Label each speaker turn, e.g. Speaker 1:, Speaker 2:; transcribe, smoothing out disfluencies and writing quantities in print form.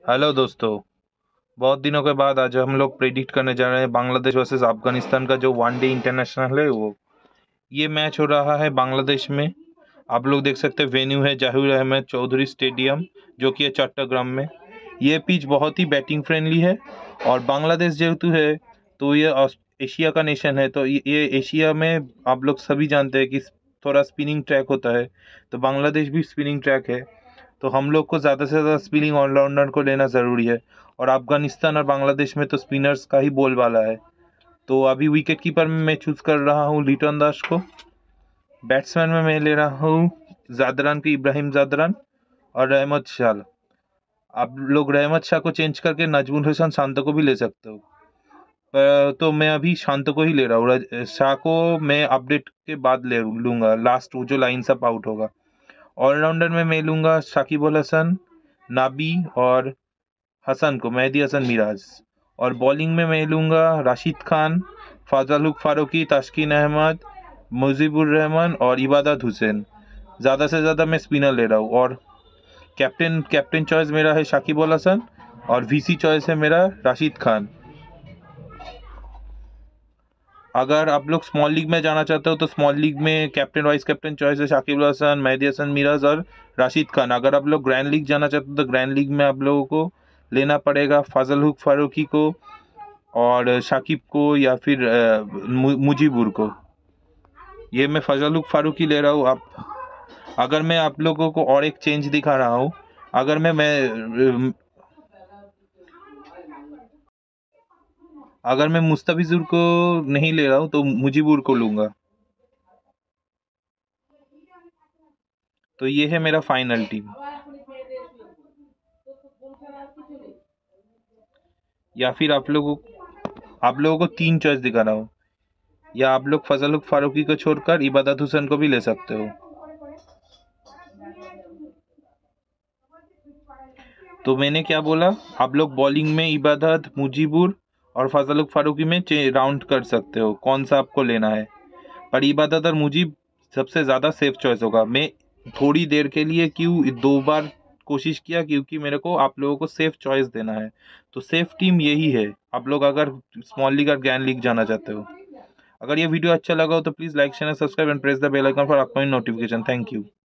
Speaker 1: Hello दोस्तों। बहुत दिनों के बाद आज हम लोग प्रेडिक्ट करने जा रहे हैं बांग्लादेश वर्सेस अफगानिस्तान का जो वनडे इंटरनेशनल है वो। ये मैच हो रहा है बांग्लादेश में। आप लोग देख सकते हैं वेन्यू है जहीर अहमद चौधरी स्टेडियम, जो कि है चट्टग्राम में। ये पिच बहुत ही बैटिंग फ्रेंडली है और बांग्लादेश जेहेतु है तो ये एशिया का नेशन है, तो ये एशिया में आप लोग सभी जानते हैं कि थोड़ा स्पिनिंग ट्रैक होता है, तो बांग्लादेश भी स्पिनिंग ट्रैक है। तो हम लोग को ज़्यादा से ज़्यादा स्पिनिंग ऑलराउंडर को लेना ज़रूरी है और अफगानिस्तान और बांग्लादेश में तो स्पिनर्स का ही बोलबाला है। तो अभी विकेट कीपर में मैं चूज़ कर रहा हूँ लिटन दास को। बैट्समैन में मैं ले रहा हूँ जादरान की इब्राहिम जादरान और रहमत शाह। आप लोग रहमत शाह को चेंज करके नजमुल हसन शांत को भी ले सकते हो, पर तो मैं अभी शांत को ही ले रहा हूँ। शाह को मैं अपडेट के बाद ले लूँगा, लास्ट वो जो लाइन अप आउट होगा। ऑलराउंडर में मैं लूँगा शाकिब अल हसन, नाबी और हसन को, मेहदी हसन मिराज। और बॉलिंग में मैं लूँगा राशिद खान, फाजल फारूकी, तास्किन अहमद, मुजीबुर रहमान और इबादत हुसैन। ज़्यादा से ज़्यादा मैं स्पिनर ले रहा हूँ और कैप्टन चॉइस मेरा है शाकिब अल हसन और वीसी चॉइस है मेरा राशिद खान। अगर आप लोग स्मॉल लीग में जाना चाहते हो तो स्मॉल लीग में कैप्टन वाइस कैप्टन चॉइस है शाकिब अल हसन, मेहदी हसन मिराज और राशिद खान। अगर आप लोग ग्रैंड लीग जाना चाहते हो तो ग्रैंड लीग में आप लोगों को लेना पड़ेगा फाजल फारूकी को और शाकिब को या फिर मुजीबुर को। ये मैं फजल फारूकी ले रहा हूँ। अगर मैं आप लोगों को और एक चेंज दिखा रहा हूँ, अगर मैं मुस्तफिजुर को नहीं ले रहा हूँ तो मुजीबुर को लूंगा। तो ये है मेरा फाइनल टीम। या फिर आप लोगों को तीन चॉइस दिखा रहा हूँ, या आप लोग फजल फारूकी को छोड़कर इबादत हुसैन को भी ले सकते हो। तो मैंने क्या बोला, आप लोग बॉलिंग में इबादत, मुजीबुर और फजल फारूकी में राउंड कर सकते हो कौन सा आपको लेना है। पर इबादत और मुजीब सबसे ज़्यादा सेफ चॉइस होगा। मैं थोड़ी देर के लिए क्यों दो बार कोशिश किया, क्योंकि मेरे को आप लोगों को सेफ चॉइस देना है। तो सेफ टीम यही है, आप लोग अगर स्मॉल लीग और ग्रैंड लीग जाना चाहते हो। अगर ये वीडियो अच्छा लगा हो तो please like share subscribe and press the bell icon for upcoming notification. Thank you.